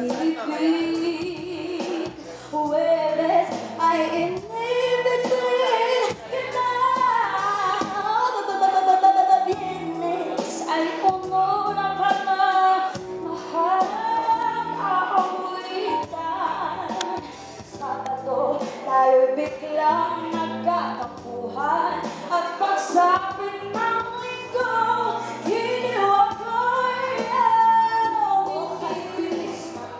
pag-ibig. Huwebes ay inibigin kita. Biyernes ay puno ng pagmamahalang aawitan. Sabado tayo'y biglang nagkakapuhan at pagsapit ng linggo, giniwa ko'y okay, bilis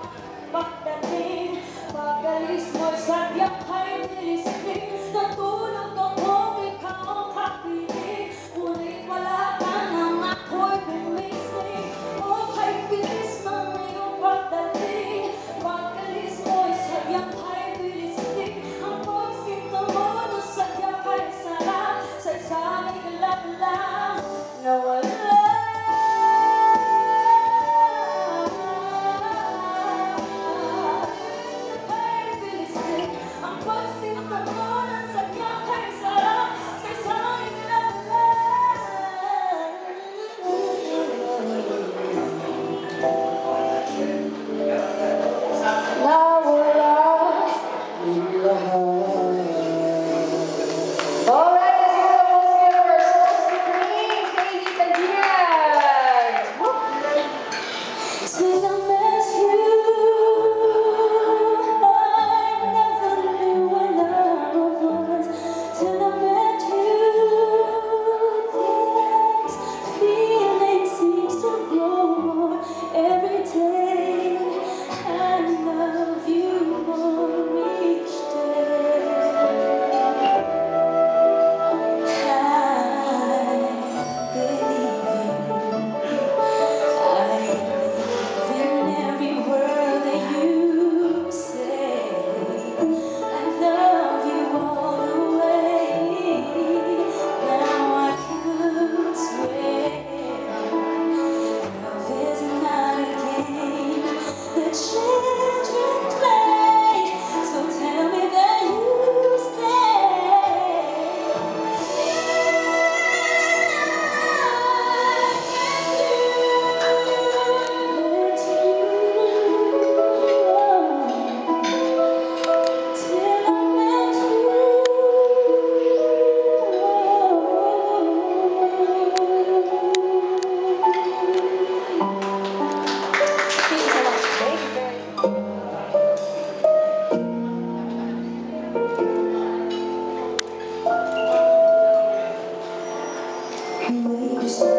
pagdating, pag-alis mo'y sadyang kay nilisting. Natulog akong ikaw ang kapiling, ngunit wala ka nang ako'y gumising. Okay, bilis ng iyong pagdating, pag-alis mo'y sadyang kay nilisting. Ang pagsinta mo na sadyang kay sarap, sa isang iglap lang nawala.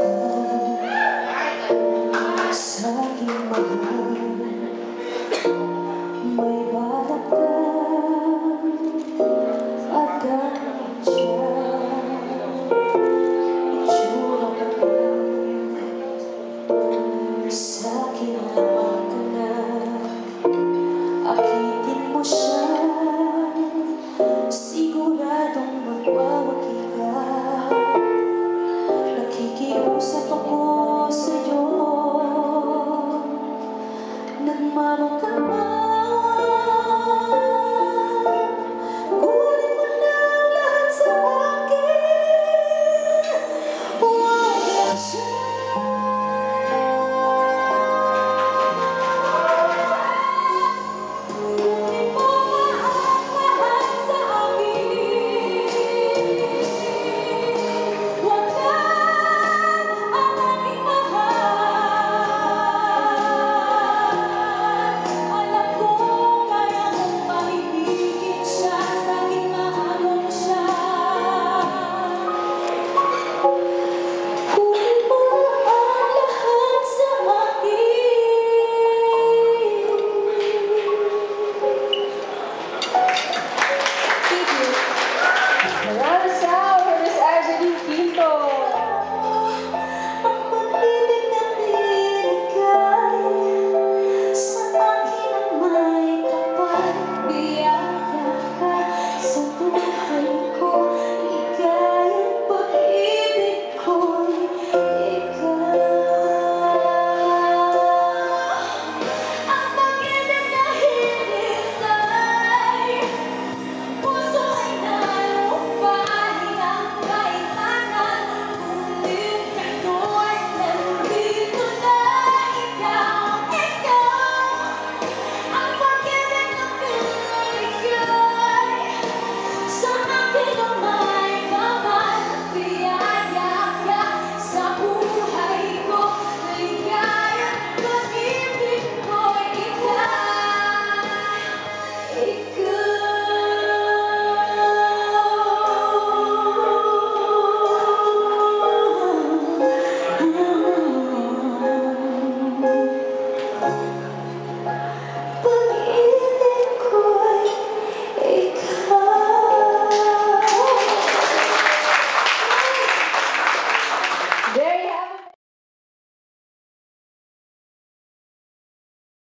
Sa aking mahal,